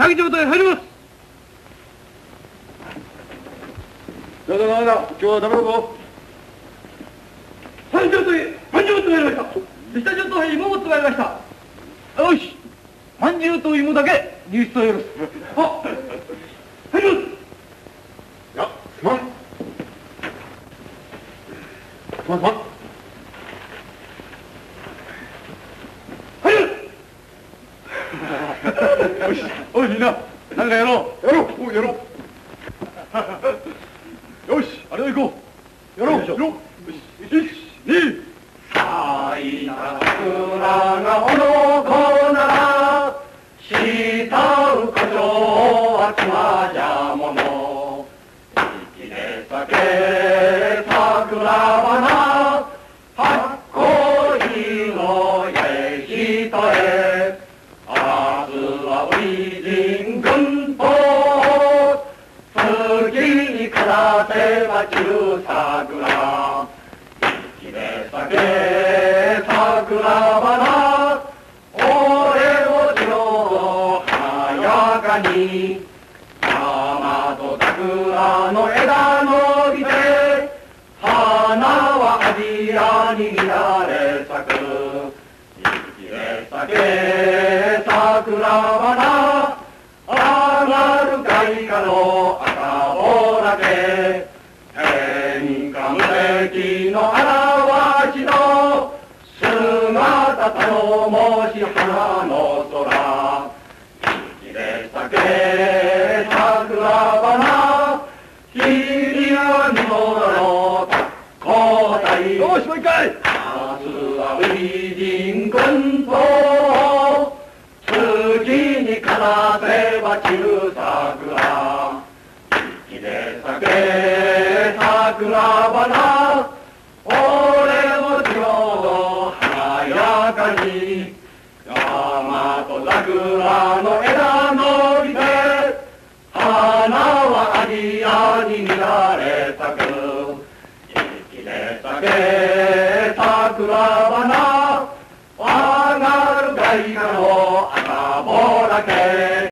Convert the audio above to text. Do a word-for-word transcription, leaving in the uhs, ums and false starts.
会議場へ入ります。 だだだだ、今日はダメだぞ。 三条とい半条とやりました。下条と芋もつがりました。よし、半条と芋だけ入室をよろす。はっ、入ります。 いや、すまん。すまんすまん。 入る。よし、おいみんな、なんかやろう。 やろう、おうやろう。 よし、あれを行こう。やろう、やろう。よし、一、二。 咲いた桜がほのこなら、慕う古城は妻じゃもの。息で酒桜花、八甲いのえひとへ。明日は初陣軍と、次にからせば中桜。酒桜花、俺をしろ華やかに。大和桜の枝伸びて、花はアジアに乱れ咲く。酒桜花、上がる開花の赤ぼらけ。天下無敵の表しの姿頼もし花の空。息で酒桜花、日には見物の交代。 よし、もう一回。 明日は初陣軍と、次にかなせば中桜。息で酒桜花、俺もちょうど華やかに。大和桜の枝伸びて、花はアジアに乱れ咲く。息で酒